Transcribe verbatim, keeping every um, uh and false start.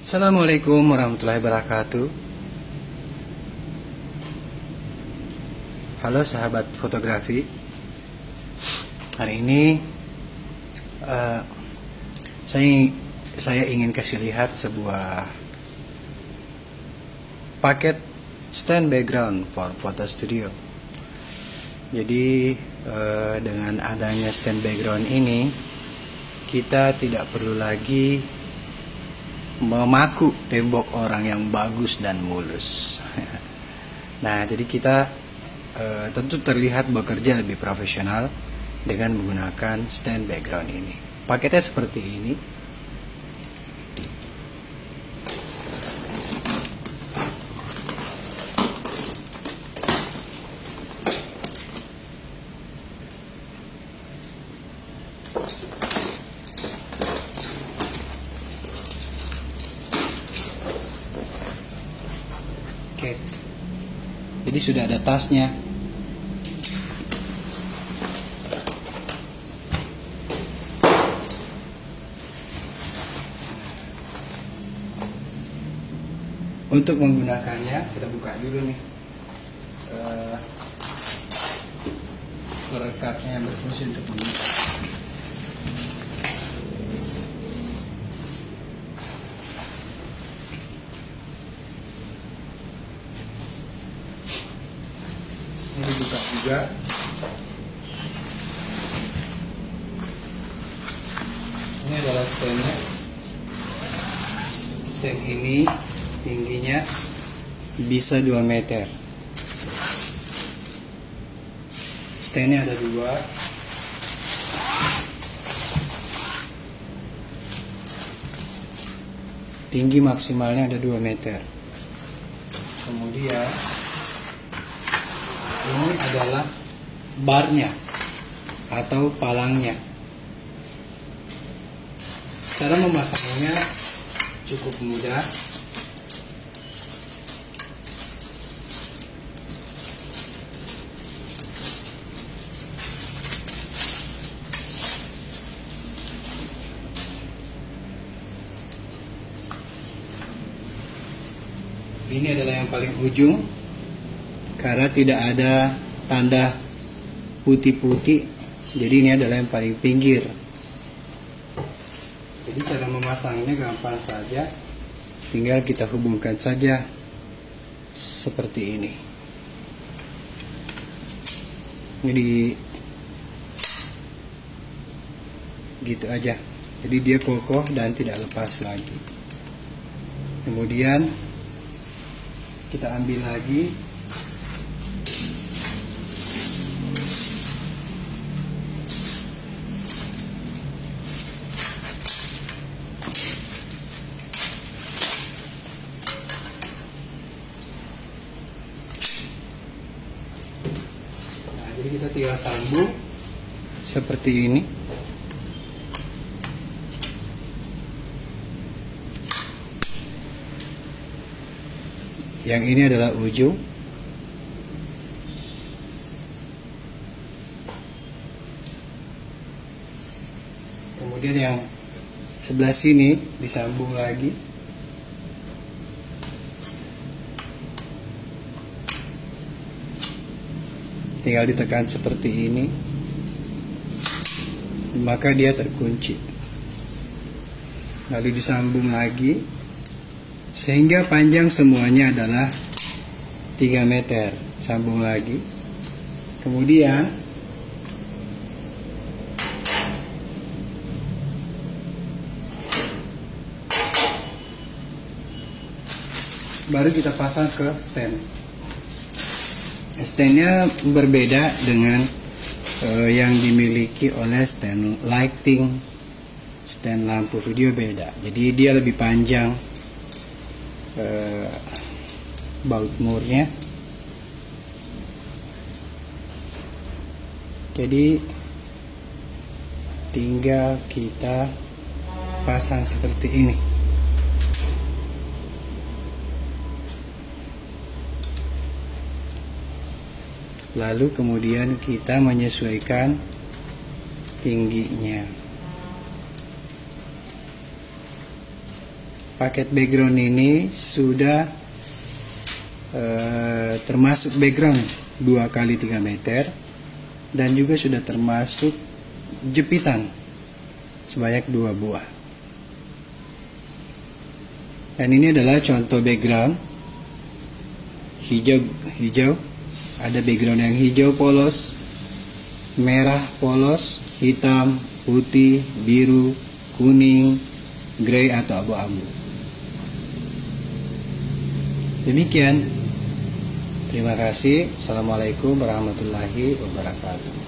Assalamualaikum warahmatullahi wabarakatuh. Halo sahabat fotografi. Hari ini uh, saya saya ingin kasih lihat sebuah paket stand background for photo studio. Jadi uh, dengan adanya stand background ini, kita tidak perlu lagi memaku tembok orang yang bagus dan mulus. Nah, jadi kita e, tentu terlihat bekerja lebih profesional dengan menggunakan stand background ini. Paketnya seperti ini. Oke, jadi sudah ada tasnya. Untuk menggunakannya, kita buka dulu nih uh, perekatnya yang berfungsi untuk mengikat. Ini dibuka juga. Ini adalah standnya. Stand ini tingginya bisa dua meter. Standnya ada dua. Tinggi maksimalnya ada dua meter. Kemudian ini adalah barnya atau palangnya. Cara memasangnya cukup mudah. Ini adalah yang paling ujung, karena tidak ada tanda putih-putih, jadi ini adalah yang paling pinggir. Jadi cara memasangnya gampang saja, tinggal kita hubungkan saja seperti ini. Jadi gitu aja, jadi dia kokoh dan tidak lepas lagi. Kemudian kita ambil lagi. Nah, jadi kita tinggal sambung seperti ini. Yang ini adalah ujung. Kemudian yang sebelah sini disambung lagi. Tinggal ditekan seperti ini, maka dia terkunci. Lalu disambung lagi sehingga panjang semuanya adalah tiga meter. Sambung lagi. Kemudian baru kita pasang ke stand. Standnya berbeda dengan uh, yang dimiliki oleh stand lighting, stand lampu video beda. Jadi dia lebih panjang Uh, baut murnya. Jadi tinggal kita pasang seperti ini. Lalu kemudian kita menyesuaikan tingginya. paket background ini sudah eh, termasuk background dua kali tiga meter dan juga sudah termasuk jepitan sebanyak dua buah. Dan ini adalah contoh background hijau hijau. Ada background yang hijau polos, merah polos, hitam, putih, biru, kuning, grey atau abu-abu. Demikian. Terima kasih. Assalamualaikum warahmatullahi wabarakatuh.